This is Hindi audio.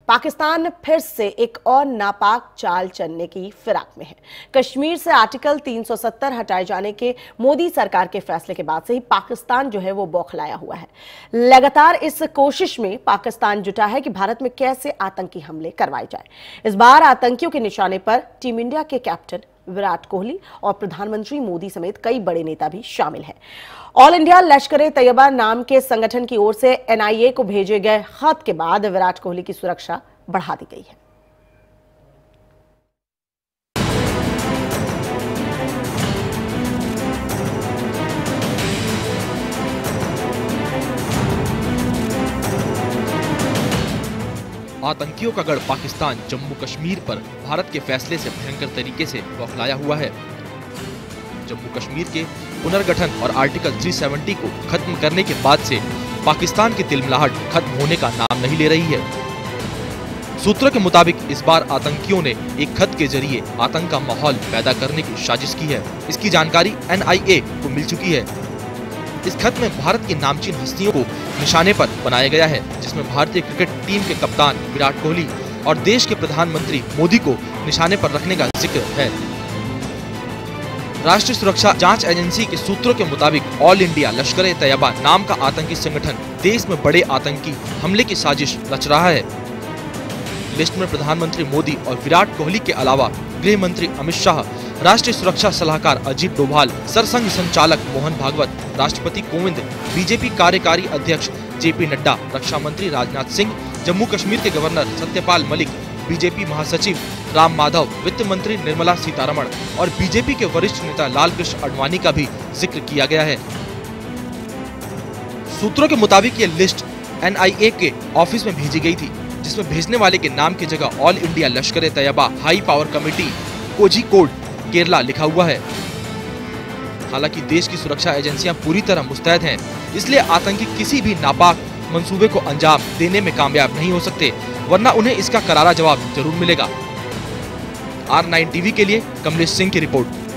पाकिस्तान फिर से एक और नापाक चाल चलने की फिराक में है। कश्मीर से आर्टिकल 370 हटाए जाने के मोदी सरकार के फैसले के बाद से ही पाकिस्तान जो है वो बौखलाया हुआ है। लगातार इस कोशिश में पाकिस्तान जुटा है कि भारत में कैसे आतंकी हमले करवाए जाए। इस बार आतंकियों के निशाने पर टीम इंडिया के कैप्टन विराट कोहली और प्रधानमंत्री मोदी समेत कई बड़े नेता भी शामिल हैं। ऑल इंडिया लश्कर-ए-तैयबा नाम के संगठन की ओर से एनआईए को भेजे गए खत के बाद विराट कोहली की सुरक्षा बढ़ा दी गई है। आतंकियों का गढ़ पाकिस्तान जम्मू कश्मीर पर भारत के फैसले से भयंकर तरीके से बौखलाया हुआ है। जम्मू कश्मीर के पुनर्गठन और आर्टिकल 370 को खत्म करने के बाद से पाकिस्तान की तिलमिलाहट खत्म होने का नाम नहीं ले रही है। सूत्रों के मुताबिक इस बार आतंकियों ने एक खत के जरिए आतंक का माहौल पैदा करने की साजिश की है। इसकी जानकारी एनआईए को मिल चुकी है। इस खत में भारत की नामचीन हस्तियों को निशाने पर बनाया गया है, जिसमें भारतीय क्रिकेट टीम के कप्तान विराट कोहली और देश के प्रधानमंत्री मोदी को निशाने पर रखने का जिक्र है। राष्ट्रीय सुरक्षा जांच एजेंसी के सूत्रों के मुताबिक ऑल इंडिया लश्कर-ए-तैयबा नाम का आतंकी संगठन देश में बड़े आतंकी हमले की साजिश रच रहा है। लिस्ट में प्रधानमंत्री मोदी और विराट कोहली के अलावा गृह मंत्री अमित शाह, राष्ट्रीय सुरक्षा सलाहकार अजीत डोभाल, सरसंघ संचालक मोहन भागवत, राष्ट्रपति कोविंद, बीजेपी कार्यकारी अध्यक्ष जेपी नड्डा, रक्षा मंत्री राजनाथ सिंह, जम्मू कश्मीर के गवर्नर सत्यपाल मलिक, बीजेपी महासचिव राम माधव, वित्त मंत्री निर्मला सीतारमण और बीजेपी के वरिष्ठ नेता लालकृष्ण आडवाणी का भी जिक्र किया गया है। सूत्रों के मुताबिक ये लिस्ट एनआईए के ऑफिस में भेजी गई थी, जिसमें भेजने वाले के नाम की जगह All India Lashkar-e-Taiba high power committee Kozhikode Kerala लिखा हुआ है। हालांकि देश की सुरक्षा एजेंसियां पूरी तरह मुस्तैद हैं, इसलिए आतंकी किसी भी नापाक मंसूबे को अंजाम देने में कामयाब नहीं हो सकते, वरना उन्हें इसका करारा जवाब जरूर मिलेगा। R9 टीवी के लिए कमलेश सिंह की रिपोर्ट।